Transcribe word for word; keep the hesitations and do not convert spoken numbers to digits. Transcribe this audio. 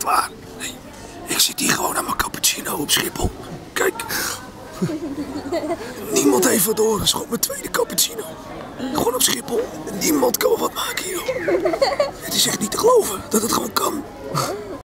echt waar. Nee, ik zit hier gewoon aan mijn cappuccino op Schiphol. Kijk. Niemand heeft wat door. Dat is gewoon mijn tweede cappuccino. Gewoon op Schiphol. Niemand kan wat maken hier. Het is echt niet te geloven dat het gewoon kan.